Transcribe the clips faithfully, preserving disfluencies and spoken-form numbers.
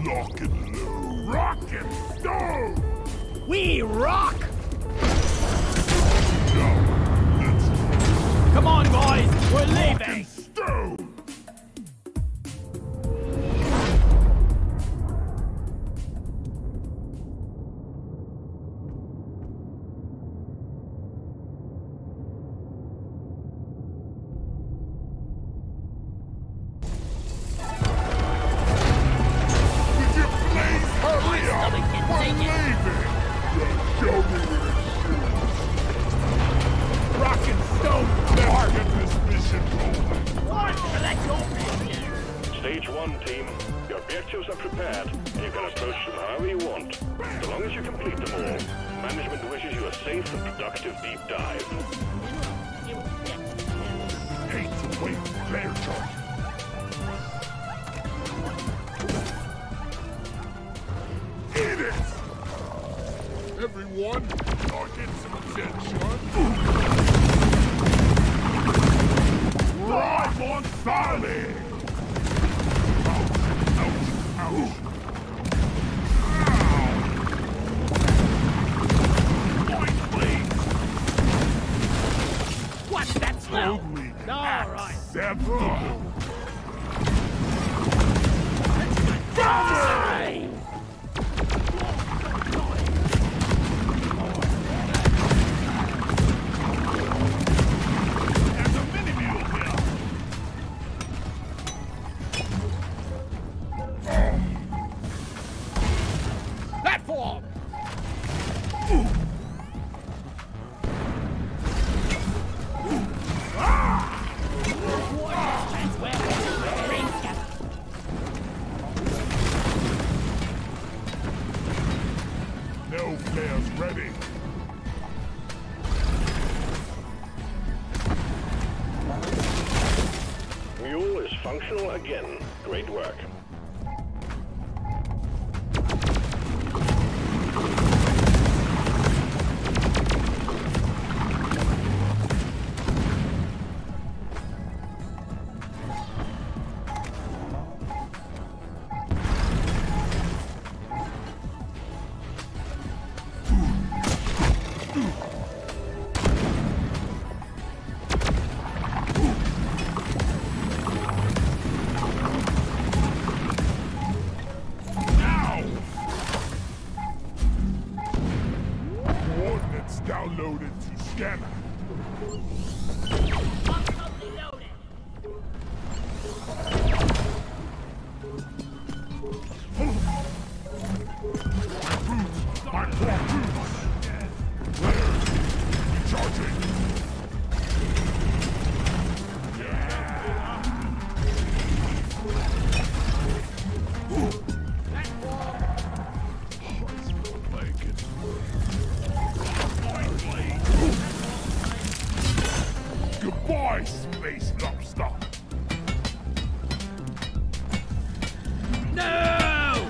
Lock and load. Rock and stone! We rock! No, let's Come on, boys! We're rock leaving! and stone! Stage one, team. Your objectives are prepared, and you can approach them however you want. So long as you complete them all, management wishes you a safe and productive deep dive. Hate to wait for player charge. Eat it! Everyone, I'll get some attention. Rise on solid! What's that smell? Totally All right. acceptable. Die! There's a mini mule here. Platform! No players ready. Mule is functional again. Great work. Coordinates downloaded to scanner. My core boots. Players, recharging. Goodbye, Space Lobster! No!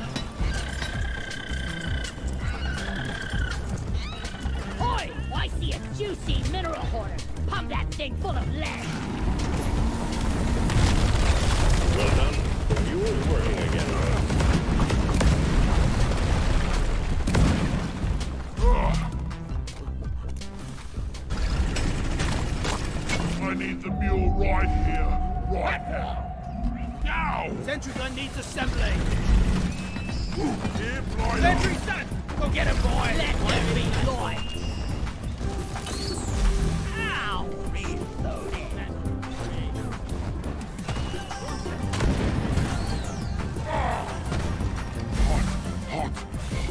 Oi! I see a juicy mineral hoarder. Pump that thing full of lead. Well done. Mule is working again. I need the mule right here, right now. Now! Sentry gun needs assembling. Here, fly Sentry son! Go get him, boy! Let there be light. Ow! Reloading. Hot, hot.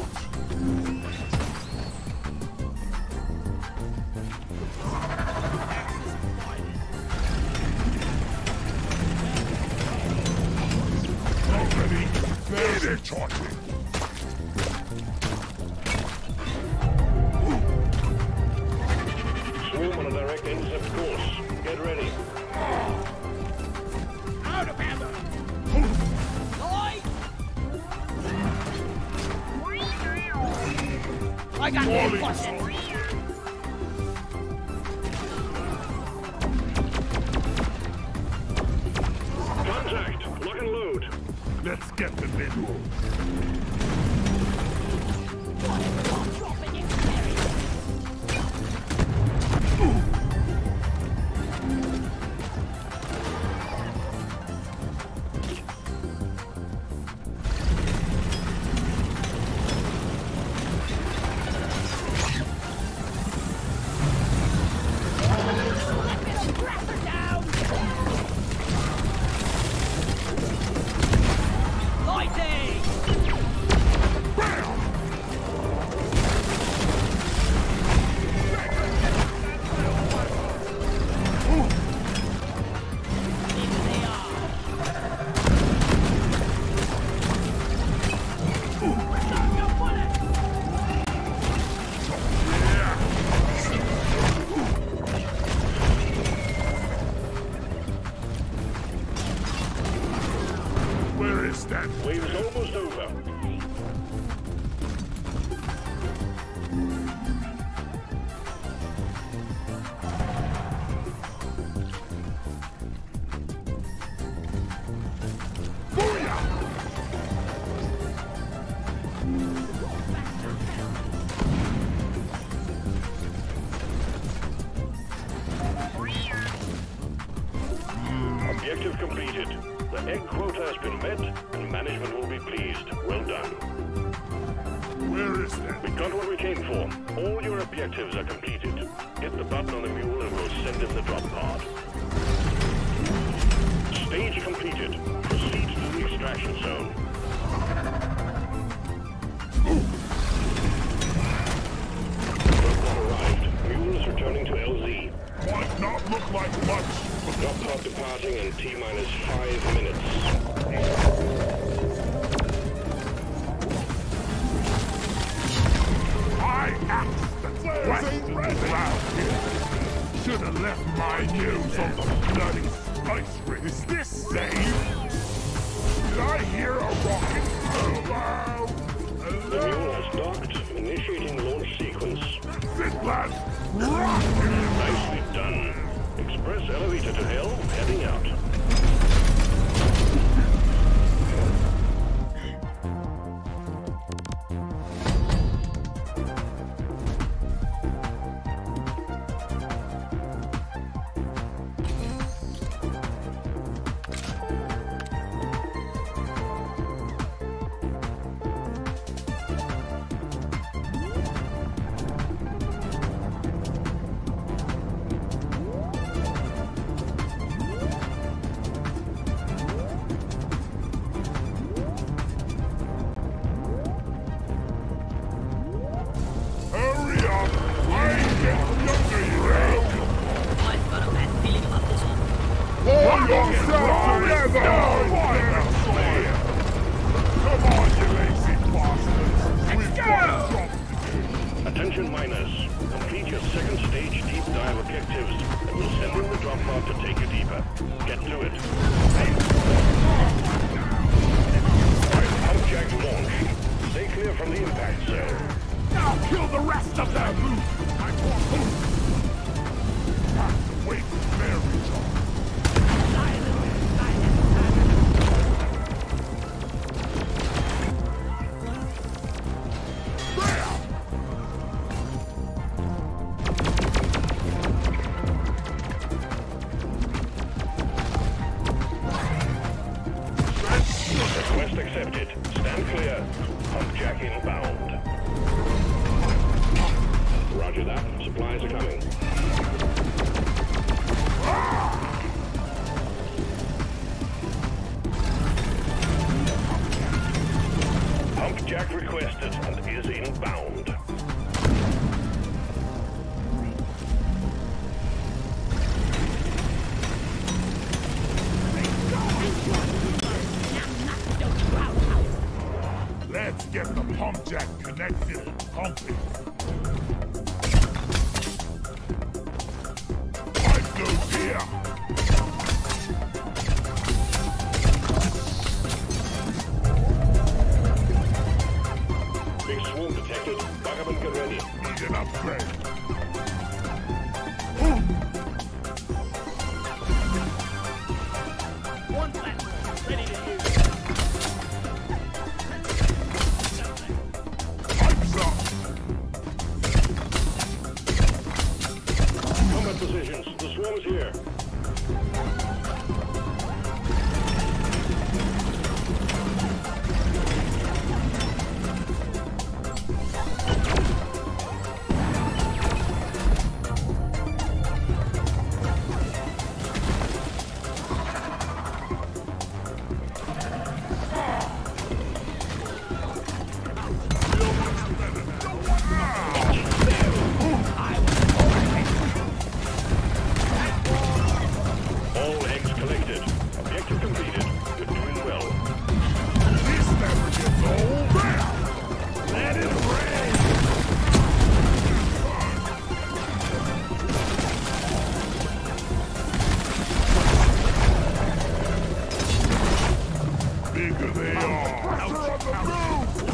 Not ready. There's it, charging. Swarm on a direct intercept course. Get ready. Out of ammo! I got Falling. reinforcements. Contact. Lock and load. Let's get the middle. Dropping experience. Wave is almost over. Objective completed. The egg quota has been met, and management will be pleased. Well done. Where is that? We got what we came for. All your objectives are completed. Hit the button on the mule and we'll send him the drop pod. Stage completed. Proceed to the extraction zone. Drop pod arrived. Mule is returning to L Z. Might not look like much. Drop pod departing in T minus five minutes. I asked the question around here. Should have left my news on the bloody spice ring. Is this safe? Did I hear a rocket? Hello? The mule has docked, initiating launch sequence. Finland! Rocket! Nicely done. Express elevator to hell, heading out. Hold yourself together! Come on, you lazy bastards! We've got a job to do. Attention miners. Complete your second stage deep dive objectives, and we'll send in the drop pod to take you deeper. Get to it. Pump jack launch. Stay clear from the impact zone. Now kill the rest of them! I want move! Have to wait for Mary's on. Request accepted. Stand clear. Pump jack inbound. Roger that. Supplies are coming. Pump jack requested and is inbound. Let's get the pump jack connected and pumping. Pipe goes here. Big swarm detected. Buggerman, get ready. Need an upgrade. One platform ready to use. bigger they are. Pressure on the roof!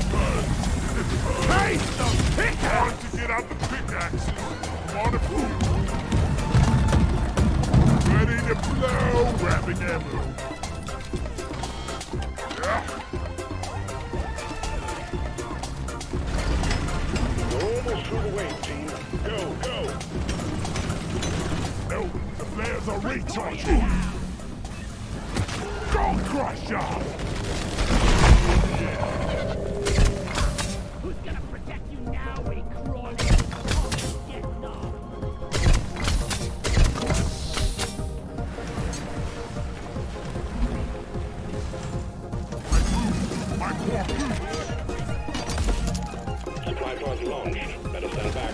Hey! The pickaxe! Want to get out the pickaxes? Want to move? Ready to blow! Grabbing ammo. Yeah. You're almost through the wave, team. Go, go! No, the flares are recharging! Gold Crusher! Who's gonna protect you now, we crawl? Oh, get no. My poor Supply pod launched. Better stand back.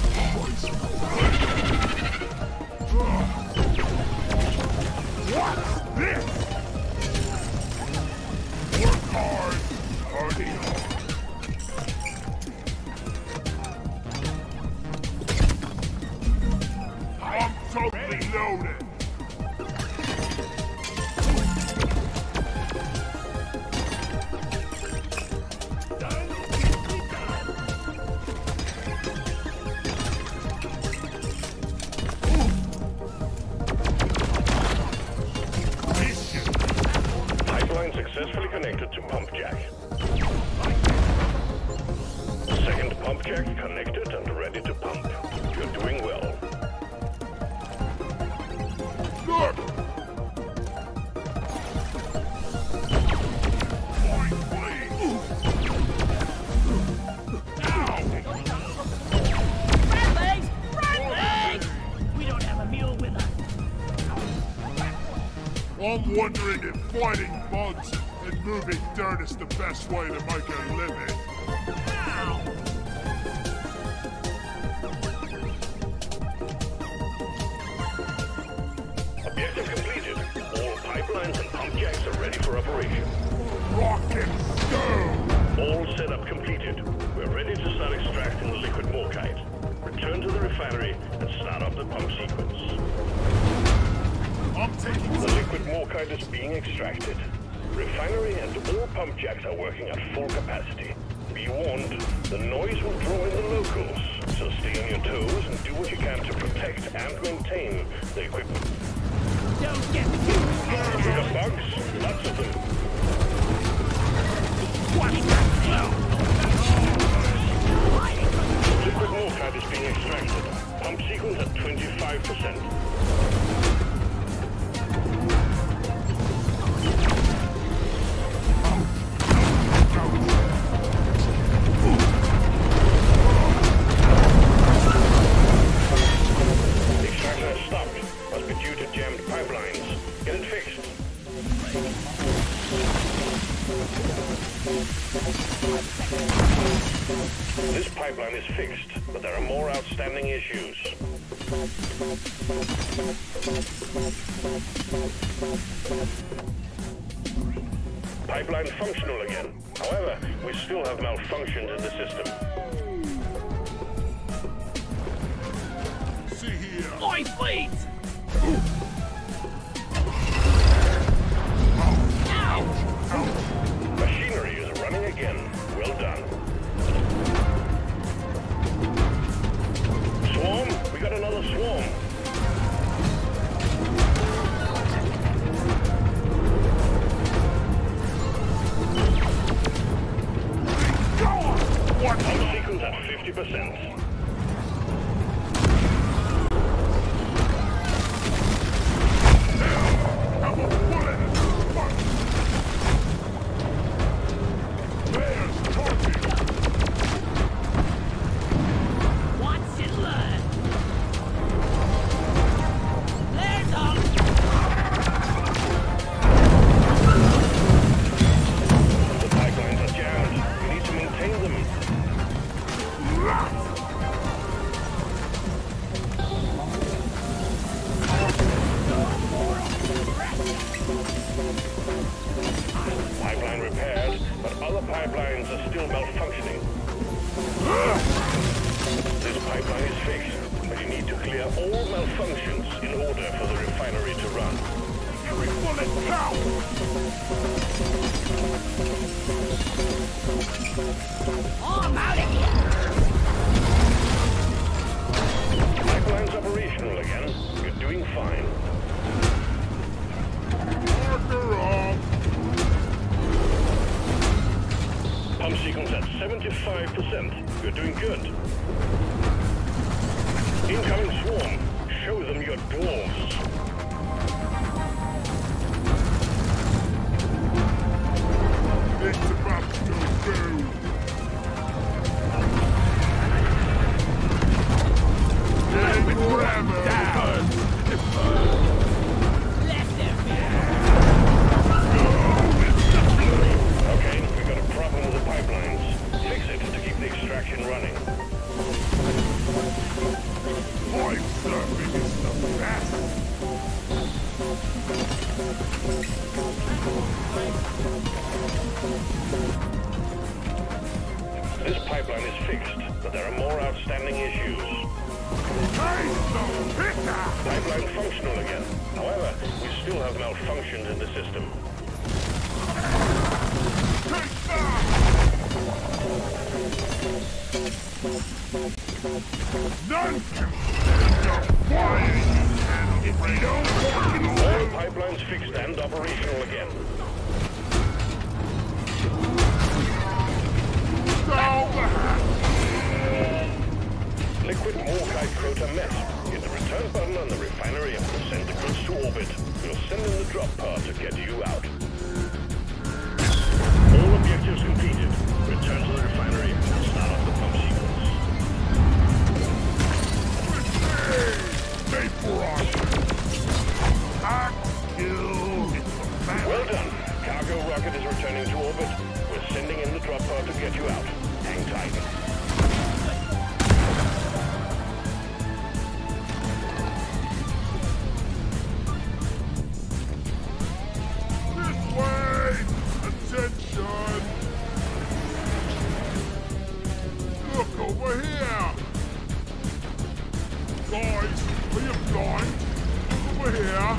What's this? Work hard, party hard. I'm totally loaded. Pipeline successfully connected to pump jack. Second pump jack connected and ready to pump. You're doing well. Look! Point, please! Friendlies! Friendlies! We don't have a mule with us. I'm wondering if fighting bugs and moving dirt is the best way to make a living. Objective completed. All pipelines and pump jacks are ready for operation. Rock and stone! All setup completed. We're ready to start extracting the liquid morkite. Return to the refinery and start up the pump sequence. I'm taking The some... liquid morkite is being extracted. Refinery and all pump jacks are working at full capacity. Be warned, the noise will draw in the locals, so stay on your toes and do what you can to protect and maintain the equipment. Don't get too We got bugs, lots of them. Liquid morkite is being extracted. Pump sequence at twenty-five percent. Extraction has stopped. Must be due to jammed pipelines. Get it fixed. This pipeline is fixed, but there are more outstanding issues. Pipeline functional again. However, we still have malfunctions in the system. See here. My fleet! Machinery is running again. Well done. Swarm? We got another swarm. Pump sequence at fifty percent. Have a bullet! There's talking! Watch and learn. There's all. The pipelines are jammed. We need to maintain them. Pipeline repaired, but other pipelines are still malfunctioning. This pipeline is fixed, but you need to clear all malfunctions in order for the refinery to run. Every bullet counts! five percent. You're doing good. Incoming swarm. Show them your dwarves. It's about to go through. Get grammar down. Let them Okay, we got a problem with the pipelines. Fix it to keep the extraction running. Pipe surfing is the best. This pipeline is fixed, but there are more outstanding issues. Hey, the picker! Pipeline functional again. However, we still have malfunctions in the system. Take that! None can stand up flying and if we don't walk it All pipelines fixed and operational again. down the hatch. Liquid Morkite Crota met. Hit the return button on the refinery and we'll send the goods to orbit. We'll send in the drop pod to get you out. All objectives completed. Return to the refinery and start off the pump sequence. Made for us. Act, kill, it's a man. Well done. Cargo rocket is returning to orbit. We're sending in the drop pod to get you out. Hang tight. This way! Attention! Look over here! Guys, are you blind? Over here!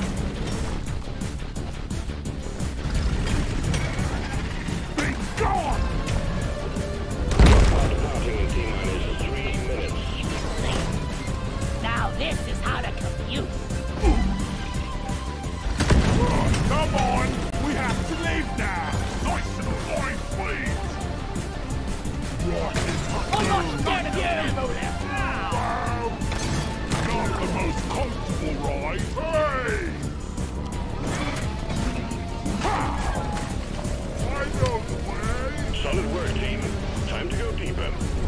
Be gone! Pod departing in T-minus three minutes. Now this is how to compute. Oh, come on! We have to leave now! Nice and fine, please! Right, it's I'm not scared of you, ammo left. Wow! Not the most comfortable ride. Hey! Ha! I know the way! Solid work, team. Time to go deeper.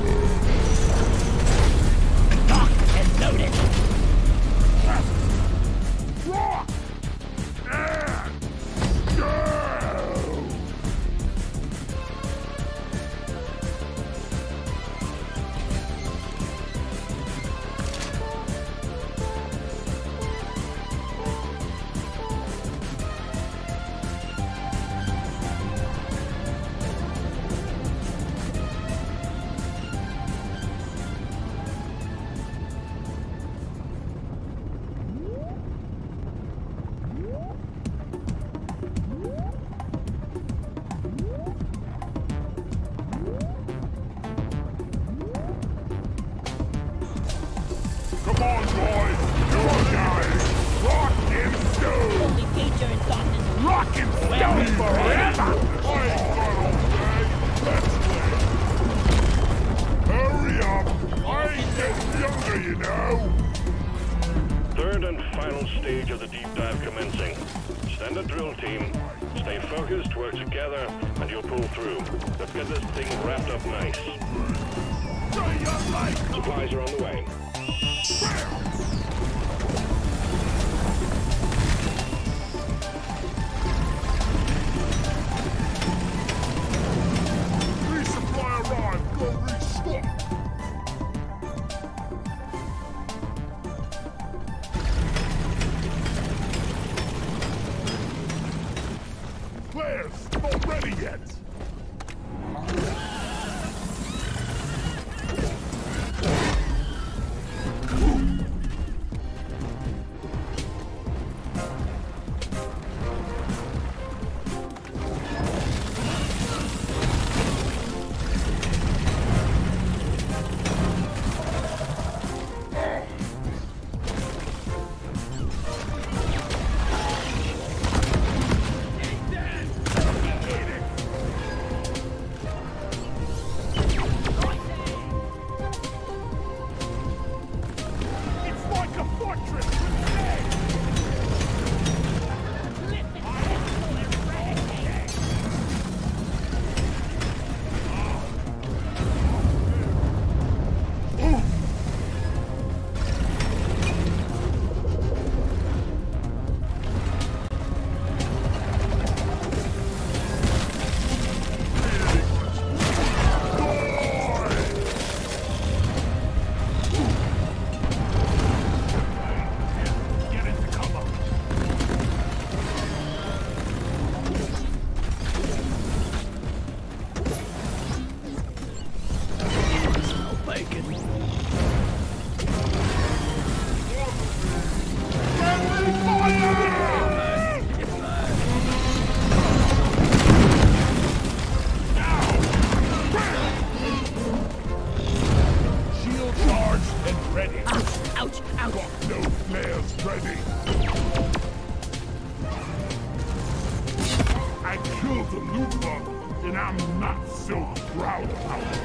Lock and loaded. Rock! And go! Come on, boys! You're going! Rock and stone! Only feature in darkness. Rock and stone forever! I ain't got all day! Let's play! Hurry up! I ain't getting younger, you know! Third and final stage of the deep dive commencing. Standard drill team. Stay focused, work together, and you'll pull through. Let's get this thing wrapped up nice. Stay your life! Supplies are on the way. Resupply arrived! Go restock! Players, not ready yet! absolute bug, and I'm not so proud about it.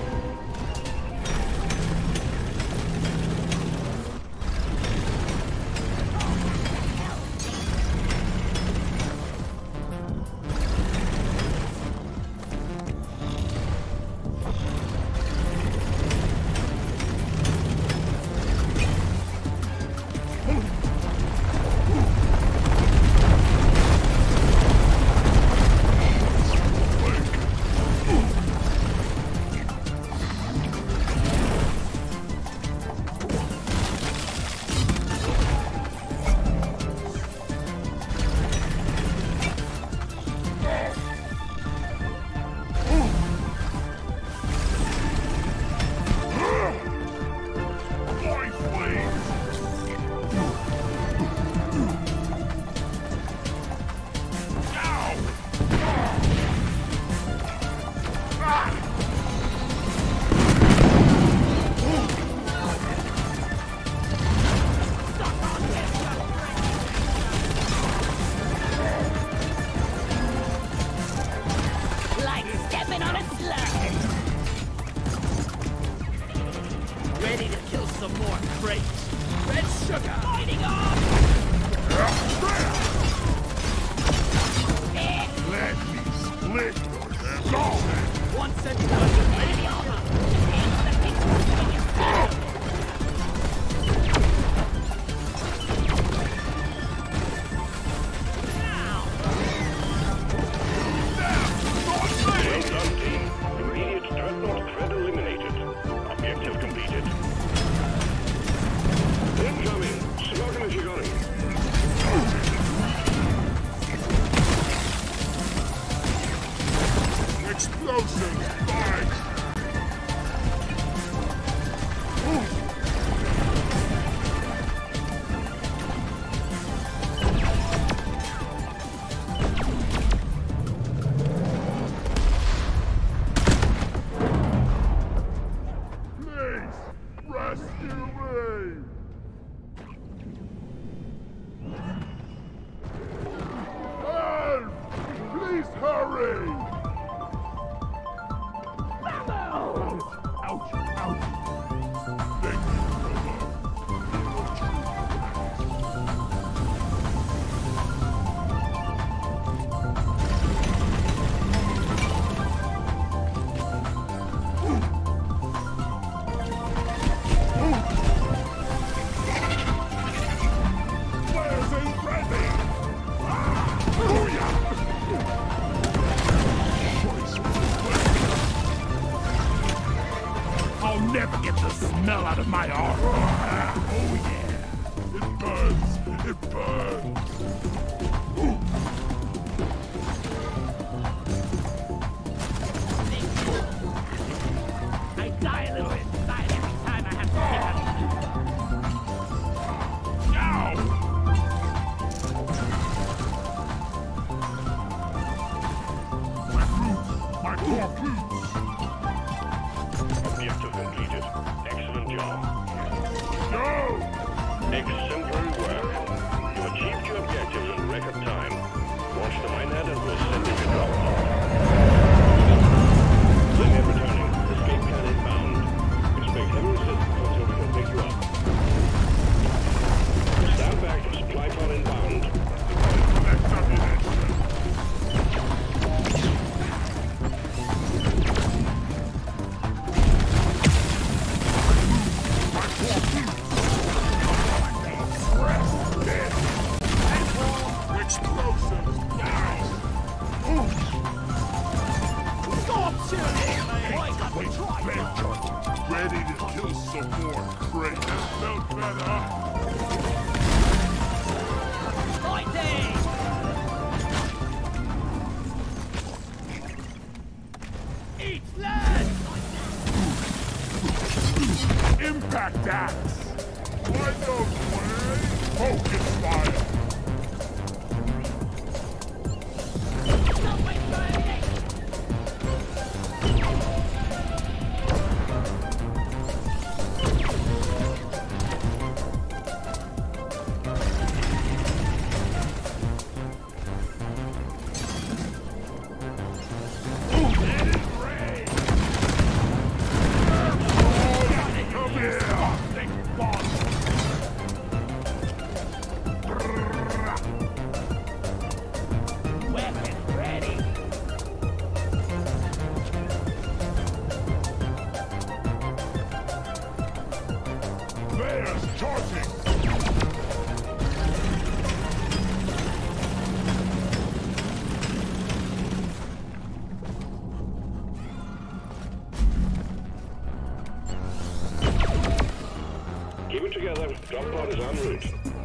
together. Drop pod is en route.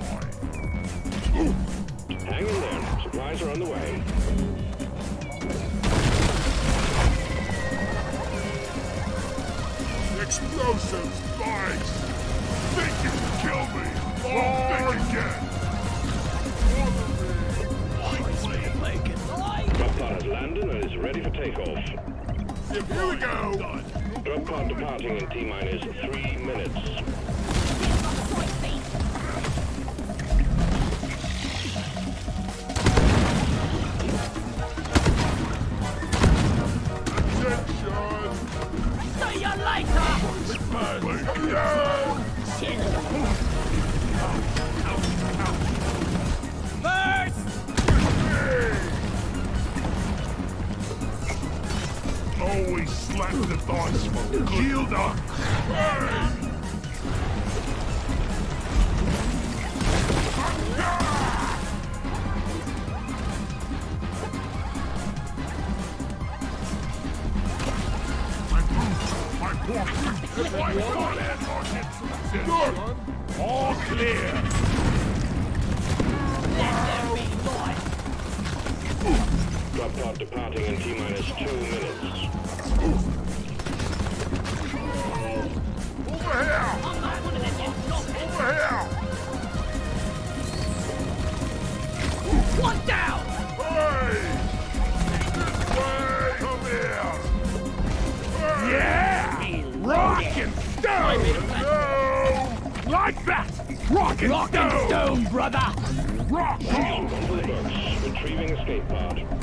Hang in there. Supplies are on the way. Explosives, spikes! Think you can kill me? Oh, think again! Drop pod has landed and is ready for takeoff. Here we go! Drop pod departing in T-minus three minutes. See you later! First! Always slap the thoughts from Shield up! All clear! Drop pod departing in T-minus two minutes. Over here! I'm not one of them get knocked. Over here! One down! Hey! This way! Come here! Hey! Yeah! Rock and stone! No! Like that! Rock and Rock stone! and stone, brother! Rock On on! to the books. Retrieving escape pod.